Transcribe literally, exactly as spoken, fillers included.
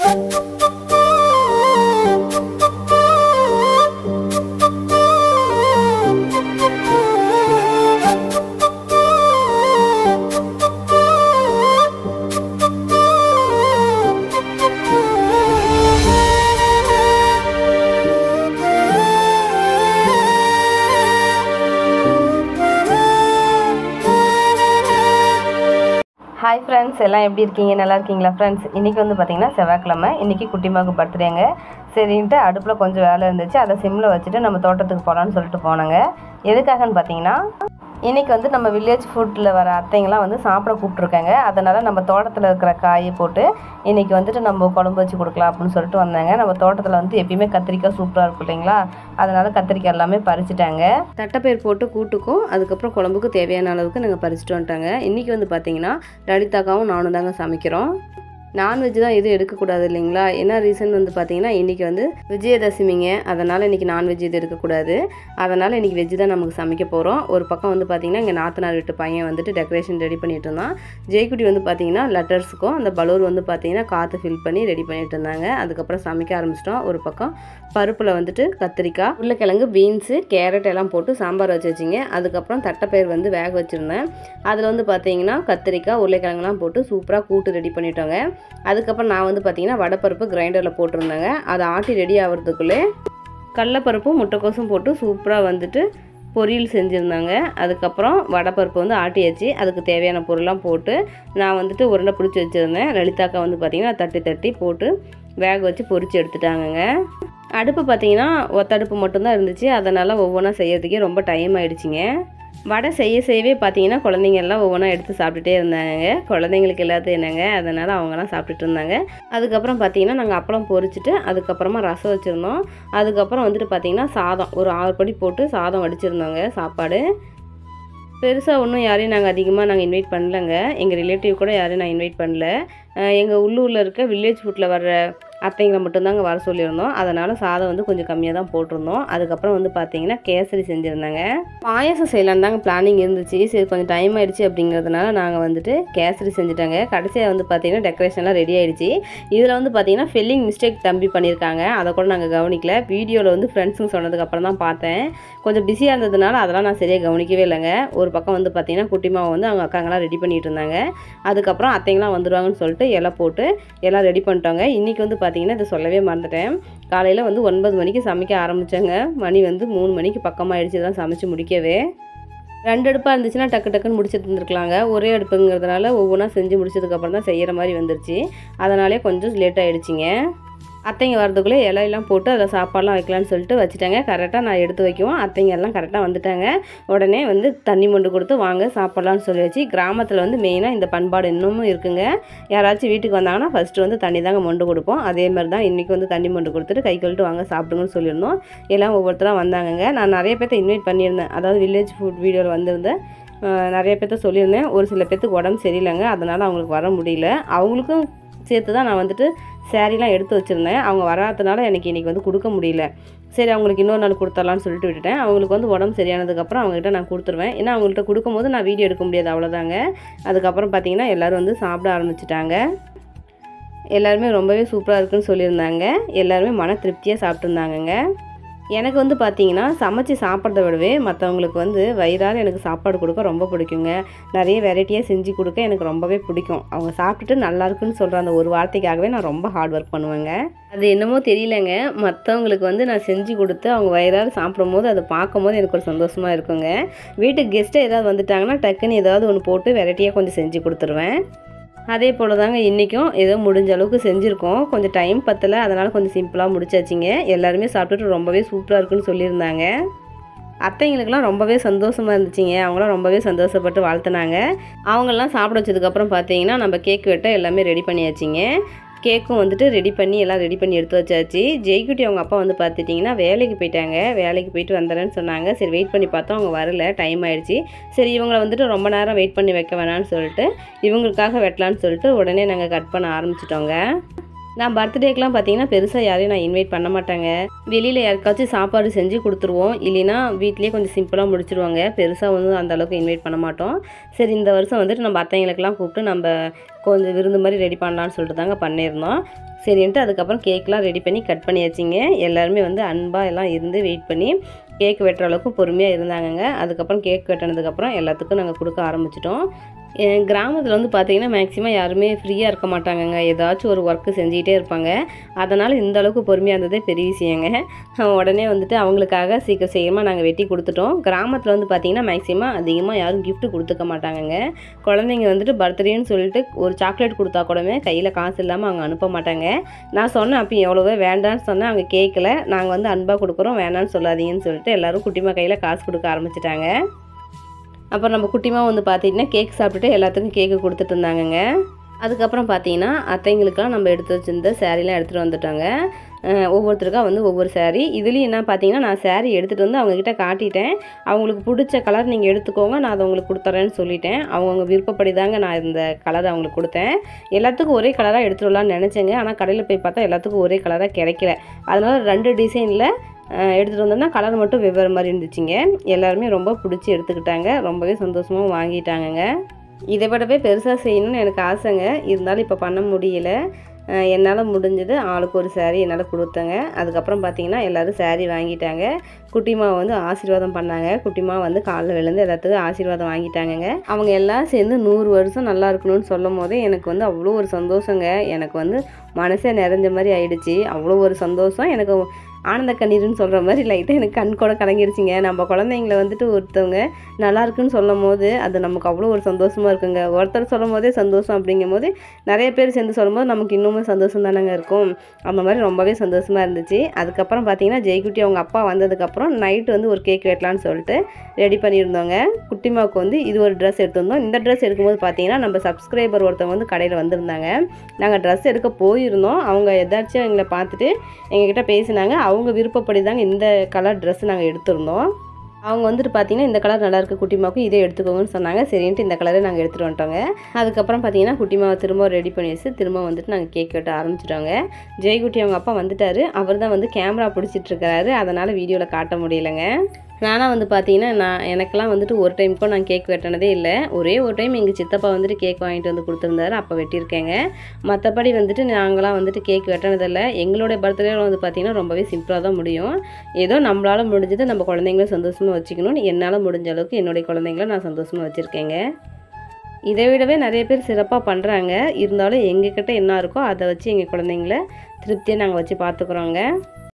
Hi friends, எல்லாம் எப்படி இருக்கீங்க? நல்லா இருக்கீங்களா ஃப்ரெண்ட்ஸ்? இன்றைக்கி வந்து பார்த்திங்கன்னா செவ்வாய்க்கிழமை. இன்றைக்கி குட்டிமாவுக்கு பர்த்டேங்க. சரின்ட்டு அடுப்பில் கொஞ்சம் வேலை இருந்துச்சு, அதை சிம்மில் வச்சுட்டு நம்ம தோட்டத்துக்கு போகலான்னு சொல்லிட்டு போனாங்க. எதுக்காகன்னு பார்த்தீங்கன்னா, இன்றைக்கி வந்து நம்ம வில்லேஜ் ஃபுட்டில் வர அத்தைங்களாம் வந்து சாப்பிட கூப்பிட்ருக்காங்க. அதனால் நம்ம தோட்டத்தில் இருக்கிற காயை போட்டு இன்றைக்கி வந்துட்டு நம்ம குழம்பு வச்சு கொடுக்கலாம் அப்படின்னு சொல்லிட்டு வந்தாங்க. நம்ம தோட்டத்தில் வந்து எப்பயுமே கத்திரிக்காய் சூப்பராக இருக்கும் இல்லைங்களா, அதனால் கத்திரிக்காய் எல்லாமே பறிச்சுட்டாங்க. தட்டைப்பயிர் போட்டு கூட்டுக்கும் அதுக்கப்புறம் குழம்புக்கு தேவையான அளவுக்கு நாங்கள் பறிச்சுட்டு வந்துட்டாங்க. இன்றைக்கி வந்து பார்த்திங்கன்னா லலிதாக்காவும் நானும் தாங்க சமைக்கிறோம். நான்வெஜ் தான் எதுவும் எடுக்கக்கூடாது இல்லைங்களா. என்ன ரீசன் வந்து பார்த்திங்கன்னா, இன்றைக்கி வந்து விஜயதசமிங்க, அதனால் இன்றைக்கி நான்வெஜ் எதுவும் எடுக்கக்கூடாது. அதனால் இன்றைக்கி வெஜ்ஜு தான் நமக்கு சமைக்க போகிறோம். ஒரு பக்கம் வந்து பார்த்திங்கன்னா இங்கே நாத்தனார் வீட்டு பையன் வந்துட்டு டெக்கரேஷன் ரெடி பண்ணிட்டு இருந்தான். ஜெய்குட்டி வந்து பார்த்திங்கன்னா லெட்டர்ஸுக்கும் அந்த பலூர் வந்து பார்த்திங்கன்னா காற்று ஃபில் பண்ணி ரெடி பண்ணிட்டு இருந்தாங்க. அதுக்கப்புறம் சமைக்க ஆரம்பிச்சிட்டோம். ஒரு பக்கம் பருப்பில் வந்துட்டு கத்திரிக்காய், உருளைக்கிழங்கு, பீன்ஸு, கேரட் எல்லாம் போட்டு சாம்பார் வச்சு வச்சிங்க. அதுக்கப்புறம் தட்டைப்பயிர் வந்து வேக வச்சுருந்தேன். அதில் வந்து பார்த்திங்கன்னா கத்திரிக்காய், உருளைக்கிழங்குலாம் போட்டு சூப்பராக கூட்டு ரெடி பண்ணிட்டோங்க. அதுக்கப்புறம் நான் வந்து பார்த்திங்கன்னா வடைப்பருப்பு கிரைண்டரில் போட்டிருந்தேங்க. அதை ஆட்டி ரெடி ஆகிறதுக்குள்ளே கடலைப்பருப்பும் முட்டைக்கோசும் போட்டு சூப்பராக வந்துட்டு பொரியல் செஞ்சுருந்தாங்க. அதுக்கப்புறம் வடைப்பருப்பு வந்து ஆட்டியாச்சு. அதுக்கு தேவையான பொருள்லாம் போட்டு நான் வந்துட்டு உருண்டை பிடிச்சி வச்சுருந்தேன். லலிதாக்கா வந்து பார்த்திங்கன்னா தட்டி தட்டி போட்டு வேக வச்சு பொரித்து எடுத்துட்டாங்கங்க. அடுப்பு பார்த்திங்கன்னா ஒத்தடுப்பு மட்டும்தான் இருந்துச்சு, அதனால் ஒவ்வொன்றா செய்யறதுக்கே ரொம்ப டைம் ஆகிடுச்சிங்க. வடை செய்ய செய்யவே பார்த்தீங்கன்னா குழந்தைங்க எல்லாம் ஒவ்வொன்றா எடுத்து சாப்பிட்டுட்டே இருந்தாங்க. குழந்தைங்களுக்கு எல்லாத்தையும் என்னங்க, அதனால் அவங்கலாம் சாப்பிட்டுட்டு இருந்தாங்க. அதுக்கப்புறம் பார்த்தீங்கன்னா நாங்கள் அப்பளம் பொரிச்சிட்டு அதுக்கப்புறமா ரசம் வச்சுருந்தோம். அதுக்கப்புறம் வந்துட்டு பார்த்திங்கன்னா சாதம் ஒரு ஆறு படி போட்டு சாதம் வடிச்சிருந்தோங்க. சாப்பாடு பெருசாக ஒன்றும் யாரையும் நாங்கள் அதிகமாக நாங்கள் இன்வைட் பண்ணலங்க. எங்கள் ரிலேட்டிவ் கூட யாரையும் நான் இன்வைட் பண்ணல. எங்கள் உள்ளூரில் இருக்க வில்லேஜ் ஃபுட்டில் வர்ற அத்தைங்களை மட்டும்தாங்க வர சொல்லியிருந்தோம். அதனால் சாதம் வந்து கொஞ்சம் கம்மியாக தான் போட்டிருந்தோம். அதுக்கப்புறம் வந்து பார்த்திங்கன்னா கேசரி செஞ்சுருந்தாங்க. பாயசம் செய்யலான்னு தாங்க பிளானிங் இருந்துச்சு. சரி கொஞ்சம் டைம் ஆகிடுச்சு அப்படிங்கிறதுனால நாங்கள் வந்துட்டு கேசரி செஞ்சுட்டாங்க. கடைசியாக வந்து பார்த்திங்கன்னா டெக்கரேஷன்லாம் ரெடி ஆகிடுச்சு. இதில் வந்து பார்த்திங்கன்னா ஃபெல்லிங் மிஸ்டேக் தம்பி பண்ணியிருக்காங்க. அதை கூட நாங்கள் கவனிக்கல. வீடியோவில் வந்து ஃப்ரெண்ட்ஸுங்க சொன்னதுக்கப்புறம் தான் பார்த்தேன். கொஞ்சம் பிஸியாக இருந்ததுனால அதெல்லாம் நான் சரியாக கவனிக்கவே இல்லைங்க. ஒரு பக்கம் வந்து பார்த்திங்கன்னா குட்டிமாவை வந்து அவங்க அக்காங்களாம் ரெடி பண்ணிகிட்டு இருந்தாங்க. அதுக்கப்புறம் அத்தைங்களாம் வந்துடுவாங்கன்னு சொல்லிட்டு இலை போட்டு எல்லாம் ரெடி பண்ணிட்டாங்க. இன்றைக்கி வந்து பார்த்திங்கன்னா இதை சொல்லவே மறந்துட்டேன். காலையில் வந்து ஒன்பது மணிக்கு சமைக்க ஆரம்பித்தாங்க. மணி வந்து மூணு மணிக்கு பக்கமாகிடுச்சு தான் சமைச்சு முடிக்கவே. ரெண்டு அடுப்பாக இருந்துச்சுன்னா டக்கு டக்குன்னு முடிச்சுட்டு இருந்துருக்கலாங்க. ஒரே அடுப்புங்கிறதுனால ஒவ்வொன்றா செஞ்சு முடிச்சதுக்கப்புறம் தான் செய்கிற மாதிரி வந்துருச்சு. அதனாலே கொஞ்சம் லேட் ஆகிடுச்சிங்க. அத்தைங்க வரதுக்குள்ளே இலையெல்லாம் போட்டு அதில் சாப்பாடெலாம் வைக்கலான்னு சொல்லிட்டு வச்சுட்டாங்க. கரெக்டாக நான் எடுத்து வைக்கவும் அத்தைங்க எல்லாம் கரெக்டாக வந்துட்டாங்க. உடனே வந்து தண்ணி மொண்டு கொடுத்து வாங்க சாப்பிட்லான்னு சொல்லி வச்சு, கிராமத்தில் வந்து மெயினாக இந்த பண்பாடு இன்னமும் இருக்குங்க. யாராச்சும் வீட்டுக்கு வந்தாங்கன்னா ஃபஸ்ட்டு வந்து தண்ணி தாங்க மொண்டு கொடுப்போம். அதே மாதிரி தான் இன்றைக்கி வந்து தண்ணி மொண்டு கொடுத்துட்டு கை கழுவிட்டு வாங்க சாப்பிடுங்கன்னு சொல்லியிருந்தோம். எல்லாம் ஒவ்வொருத்தராக வந்தாங்கங்க. நான் நிறைய பேர்த்த இன்வைட் பண்ணியிருந்தேன். அதாவது வில்லேஜ் ஃபுட் வீடியோவில் வந்திருந்தேன். நிறைய பேர்த்த சொல்லியிருந்தேன். ஒரு சில பேர்த்துக்கு உடம்பு சரியில்லைங்க, அதனால் அவங்களுக்கு வர முடியல. அவங்களுக்கும் சேர்த்து தான் நான் வந்துட்டு சேரீலாம் எடுத்து வச்சுருந்தேன். அவங்க வராதனால எனக்கு இன்றைக்கி வந்து கொடுக்க முடியல. சரி அவங்களுக்கு இன்னொரு நாள் கொடுத்துடலான்னு சொல்லிட்டு விட்டுட்டேன். அவங்களுக்கு வந்து உடம்பு சரியானதுக்கப்புறம் அவங்ககிட்ட நான் கொடுத்துருவேன். ஏன்னா அவங்கள்ட்ட கொடுக்கும்போது நான் வீடியோ எடுக்க முடியாது, அவ்வளோதாங்க. அதுக்கப்புறம் பார்த்திங்கன்னா எல்லோரும் வந்து சாப்பிட ஆரம்பிச்சிட்டாங்க. எல்லாருமே ரொம்பவே சூப்பராக இருக்குன்னு சொல்லியிருந்தாங்க. எல்லாருமே மன திருப்தியாக சாப்பிட்ருந்தாங்கங்க. எனக்கு வந்து பார்த்திங்கன்னா சமைச்சு சாப்பிட்றத விடவே மற்றவங்களுக்கு வந்து வயிறார எனக்கு சாப்பாடு கொடுக்க ரொம்ப பிடிக்குங்க. நிறைய வெரைட்டியாக செஞ்சு கொடுக்க எனக்கு ரொம்பவே பிடிக்கும். அவங்க சாப்பிட்டுட்டு நல்லா இருக்குன்னு சொல்கிற அந்த ஒரு வார்த்தைக்காகவே நான் ரொம்ப ஹார்ட் ஒர்க் பண்ணுவேங்க. அது என்னமோ தெரியலங்க, மற்றவங்களுக்கு வந்து நான் செஞ்சு கொடுத்து அவங்க வயிறார சாப்பிடும் போது அதை பார்க்கும் போது எனக்கு ஒரு சந்தோஷமாக இருக்குங்க. வீட்டுக்கு கெஸ்ட்டு ஏதாவது வந்துட்டாங்கன்னா டக்குன்னு ஏதாவது ஒன்று போட்டு வெரைட்டியாக கொஞ்சம் செஞ்சு கொடுத்துருவேன். அதே போல் தாங்க இன்றைக்கும் ஏதோ முடிஞ்ச அளவுக்கு செஞ்சுருக்கோம். கொஞ்சம் டைம் பத்தலை, அதனால் கொஞ்சம் சிம்பிளாக முடிச்சாச்சிங்க. எல்லாருமே சாப்பிட்டுட்டு ரொம்பவே சூப்பராக இருக்குன்னு சொல்லியிருந்தாங்க. அத்தைங்களுக்கெல்லாம் ரொம்பவே சந்தோஷமாக இருந்துச்சுங்க. அவங்களாம் ரொம்பவே சந்தோஷப்பட்டு வாழ்த்துனாங்க. அவங்கெல்லாம் சாப்பிட வச்சதுக்கப்புறம் பார்த்தீங்கன்னா நம்ம கேக் வெட்ட எல்லாமே ரெடி பண்ணியாச்சிங்க. கேக்கும் வந்துட்டு ரெடி பண்ணி எல்லாம் ரெடி பண்ணி எடுத்து வச்சாச்சு. ஜெய்குட்டி அவங்க அப்பா வந்து பார்த்துட்டிங்கன்னா வேலைக்கு போயிட்டாங்க. வேலைக்கு போயிட்டு வந்துடுறேன்னு சொன்னாங்க. சரி வெயிட் பண்ணி பார்த்தோம், அவங்க வரல, டைம் ஆகிடுச்சு. சரி இவங்களை வந்துட்டு ரொம்ப நேரம் வெயிட் பண்ணி வைக்க வேணான்னு சொல்லிட்டு இவங்களுக்காக வெட்டலான்னு சொல்லிட்டு உடனே நாங்கள் கட் பண்ண ஆரம்பிச்சிட்டோங்க. நான் பர்த்டேக்கெலாம் பார்த்தீங்கன்னா பெருசாக யாரையும் நான் இன்வைட் பண்ண மாட்டேங்க. வெளியில் யாருக்காச்சும் சாப்பாடு செஞ்சு கொடுத்துருவோம், இல்லைன்னா வீட்லேயே கொஞ்சம் சிம்பிளாக முடிச்சுருவாங்க. பெருசாக வந்து அந்தளவுக்கு இன்வைட் பண்ண மாட்டோம். சரி இந்த வருஷம் வந்துட்டு நம்ம அத்தைங்களுக்கெல்லாம் கூப்பிட்டு நம்ம கொஞ்சம் விருந்து மாதிரி ரெடி பண்ணலான்னு சொல்லிட்டு தாங்க பண்ணியிருந்தோம். சரின்ட்டு அதுக்கப்புறம் கேக்லாம் ரெடி பண்ணி கட் பண்ணியாச்சுங்க. எல்லாருமே வந்து அன்பாக எல்லாம் இருந்து வெயிட் பண்ணி கேக் வெட்டுற அளவுக்கு பொறுமையாக இருந்தாங்கங்க. அதுக்கப்புறம் கேக் வெட்டினதுக்கப்புறம் எல்லாத்துக்கும் நாங்கள் கொடுக்க ஆரம்பிச்சிட்டோம். கிராமத்தில் வந்து பார்த்திங்கன்னா மேக்ஸிமம் யாருமே ஃப்ரீயாக இருக்க மாட்டாங்கங்க. ஏதாச்சும் ஒரு ஒர்க்கு செஞ்சுக்கிட்டே இருப்பாங்க. அதனால் இந்த அளவுக்கு பொறுமையாக இருந்ததே பெரிய விஷயங்க. உடனே வந்துட்டு அவங்களுக்காக சீக்கிரம் சீக்கிரமாக நாங்கள் வெட்டி கொடுத்துட்டோம். கிராமத்தில் வந்து பார்த்திங்கன்னா மேக்ஸிமம் அதிகமாக யாரும் கிஃப்ட்டு கொடுத்துக்க மாட்டாங்கங்க. குழந்தைங்க வந்துட்டு பர்த்டேன்னு சொல்லிட்டு ஒரு சாக்லேட் கொடுத்தா கூடவே கையில் காசு இல்லாமல் அவங்க அனுப்ப மாட்டாங்க. நான் சொன்னேன் அப்போ எவ்வளோவே வேண்டான்னு சொன்னேன். அவங்க கேட்கல. நாங்கள் வந்து அன்பாக கொடுக்குறோம், வேண்டான்னு சொல்லாதீங்கன்னு சொல்லிட்டு எல்லோரும் குட்டிமா கையில் காசு கொடுக்க ஆரம்பிச்சிட்டாங்க. அப்புறம் நம்ம குட்டிமா வந்து பார்த்திங்கன்னா கேக் சாப்பிட்டுட்டு எல்லாத்துக்கும் கேக்கு கொடுத்துட்டு இருந்தாங்கங்க. அதுக்கப்புறம் பார்த்திங்கன்னா அத்தைங்களுக்கெல்லாம் நம்ம எடுத்து வச்சுருந்த சேரீலாம் எடுத்துகிட்டு வந்துட்டோங்க. ஒவ்வொருத்தருக்கா வந்து ஒவ்வொரு சேரீ. இதுலேயும் என்ன பார்த்தீங்கன்னா நான் சேரீ எடுத்துகிட்டு வந்து அவங்கக்கிட்ட காட்டிட்டேன். அவங்களுக்கு பிடிச்ச கலர் நீங்கள் எடுத்துக்கோங்க, நான் அதை உங்களுக்கு கொடுத்துட்றேன்னு சொல்லிட்டேன். அவங்கவுங்க விருப்பப்படி தாங்க நான் இந்த கலர் அவங்களுக்கு கொடுத்தேன். எல்லாத்துக்கும் ஒரே கலராக எடுத்துகிட்டு வரலான்னு நினச்சேங்க. ஆனால் கடையில் போய் பார்த்தா எல்லாத்துக்கும் ஒரே கலராக கிடைக்கல. அதனால் ரெண்டு டிசைனில் எடுத்துகிட்டு வந்தோம்னா கலர் மட்டும் வெவ்வேறு மாதிரி இருந்துச்சுங்க. எல்லாருமே ரொம்ப பிடிச்சி எடுத்துக்கிட்டாங்க. ரொம்பவே சந்தோஷமாக வாங்கிட்டாங்கங்க. இதை விடவே பெருசாக செய்யணும்னு எனக்கு ஆசைங்க. இருந்தாலும் இப்போ பண்ண முடியல. என்னால் முடிஞ்சது ஆளுக்கு ஒரு சேரீ என்னால் கொடுத்தேங்க. அதுக்கப்புறம் பார்த்திங்கன்னா எல்லோரும் சேரீ வாங்கிட்டாங்க. குட்டிமாவை வந்து ஆசீர்வாதம் பண்ணாங்க. குட்டிமா வந்து காலில் விழுந்து எல்லாத்துக்கும் ஆசீர்வாதம் வாங்கிட்டாங்கங்க. அவங்க எல்லாம் சேர்ந்து நூறு வருஷம் நல்லா இருக்கணும்னு சொல்லும் போதே எனக்கு வந்து அவ்வளோ ஒரு சந்தோஷங்க. எனக்கு வந்து மனசே நிறைஞ்ச மாதிரி ஆயிடுச்சு. அவ்வளோ ஒரு சந்தோஷம். எனக்கு ஆனந்த கண்ணீர்னு சொல்கிற மாதிரி லைட்டாக எனக்கு கண் கூட கலங்கிருச்சிங்க. நம்ம குழந்தைங்கள வந்துட்டு ஒருத்தவங்க நல்லா இருக்குன்னு சொல்லும் போது அது நமக்கு அவ்வளோ ஒரு சந்தோஷமாக இருக்குங்க. ஒருத்தர் சொல்லும் போதே சந்தோஷம் அப்படிங்கும் போது நிறைய பேர் சேர்ந்து சொல்லும் போது நமக்கு இன்னுமே சந்தோஷம் தானேங்க இருக்கும். அந்த மாதிரி ரொம்பவே சந்தோஷமாக இருந்துச்சு. அதுக்கப்புறம் பார்த்தீங்கன்னா ஜெய்குட்டி அவங்க அப்பா வந்ததுக்கப்புறம் நைட்டு வந்து ஒரு கேக் வெட்டலான்னு சொல்லிட்டு ரெடி பண்ணியிருந்தோங்க. குட்டிமாவுக்கு வந்து இது ஒரு ட்ரெஸ் எடுத்திருந்தோம். இந்த ட்ரெஸ் எடுக்கும்போது பார்த்தீங்கன்னா நம்ம சப்ஸ்கிரைபர் ஒருத்தவங்க வந்து கடையில் வந்திருந்தாங்க. நாங்கள் ட்ரெஸ் எடுக்க போயிருந்தோம். அவங்க எதாச்சும் எங்களை பார்த்துட்டு எங்ககிட்ட பேசினாங்க. அவங்க விருப்பப்படி தாங்க இந்த கலர் ட்ரெஸ் நாங்கள் எடுத்திருந்தோம். அவங்க வந்துட்டு பார்த்தீங்கன்னா இந்த கலர் நல்லாயிருக்கு குட்டிமாவுக்கு இதே எடுத்துக்கோங்கன்னு சொன்னாங்க. சரின்ட்டு இந்த கலரை நாங்கள் எடுத்துகிட்டு வந்துட்டோங்க. அதுக்கப்புறம் பார்த்தீங்கன்னா குட்டிமாவை திரும்ப ரெடி பண்ணி வச்சு திரும்ப வந்துட்டு நாங்கள் கேக் வெட்ட ஆரம்பிச்சிட்டோங்க. ஜெய்குட்டி அவங்க அப்பா வந்துட்டார். அவர் தான் வந்து கேமரா பிடிச்சிட்ருக்கிறாரு. அதனால் வீடியோவில் காட்ட முடியலைங்க. நானாக வந்து பார்த்தீங்கன்னா நான் எனக்கெல்லாம் வந்துட்டு ஒரு டைம் கூட நான் கேக் வெட்டினதே இல்லை. ஒரே ஒரு டைம் எங்கள் சித்தப்பா வந்துட்டு கேக் வாங்கிட்டு வந்து கொடுத்துருந்தாரு. அப்போ வெட்டியிருக்கேங்க. மற்றபடி வந்துட்டு நாங்களாம் வந்துட்டு கேக் வெட்டினதில்லை. எங்களுடைய பர்த்டே வந்து பார்த்திங்கன்னா ரொம்பவே சிம்பிளாக தான் முடியும். ஏதோ நம்மளால் முடிஞ்சது நம்ம குழந்தைங்கள சந்தோஷமாக வச்சுக்கணும்னு என்னால் முடிஞ்ச அளவுக்கு என்னுடைய குழந்தைங்கள நான் சந்தோஷமாக வச்சுருக்கேங்க. இதை விடவே நிறைய பேர் சிறப்பாக பண்ணுறாங்க. இருந்தாலும் எங்ககிட்ட என்ன இருக்கோ அதை வச்சு எங்கள் குழந்தைங்கள திருப்தியாக நாங்கள் வச்சு பார்த்துக்குறோங்க.